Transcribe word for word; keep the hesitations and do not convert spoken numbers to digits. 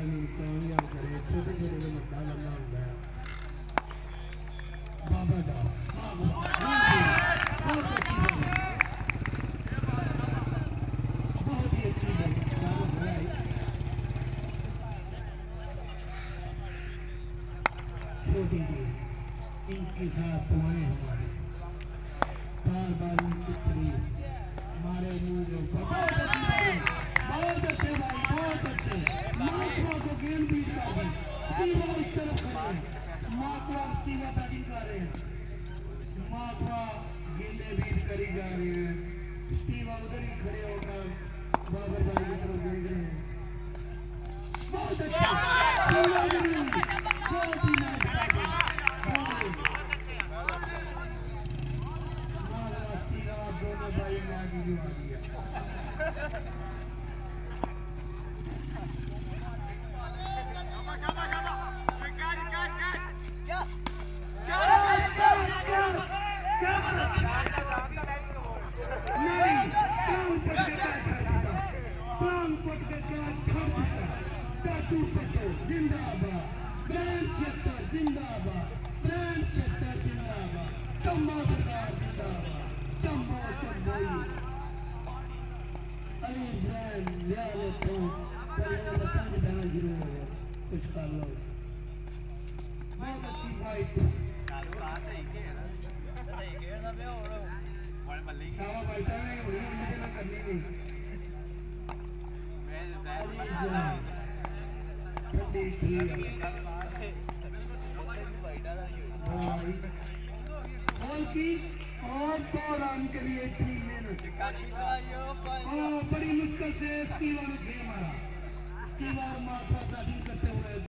आमीन कामयाब करे छोटे छोटे में मत डालना होगा बाबा दा बहुत अच्छी बहुत ही अच्छी बाबा भलाई छोटी इनके साथ दुआएं हमारी बार बार इनकी तारीफ हमारे मुंह में बहुत अच्छी भाई बहुत अच्छे भाई बहुत अच्छे माकवा को गेम बीट कर दी स्टीवा उस तरफ खड़े हैं माकवा स्टीवा बैटिंग कर रहे हैं माकवा गेंदे बीट करी जा रही हैं स्टीवा उधर ही खड़े होकर बाबर भाई की तरफ देख रहे हैं बहुत अच्छा बहुत ही नाइस दोनों भाई ने आगे गिरा दिया जिंदाबाद ब्रांड छत्तर जिंदाबाद ब्रांड छत्तर जिंदाबाद चंबा सरकार जिंदाबाद चंबा चंबोई अली जैन याले तो करने लगा कि दाना जीरो हो गया कुछ कर लो बहुत अच्छी फाइट सही के ना सही के ना बे और बड़े मल्ली कावा बैठा नहीं उन्हें मुझे ना करनी नहीं अली जैन ठंडी थी और की और तो रन करिए थ्री मेहनत बड़ी मुश्किल से स्टीवा ने खेल मारा स्टीवा और मात्रा बैटिंग करते हुए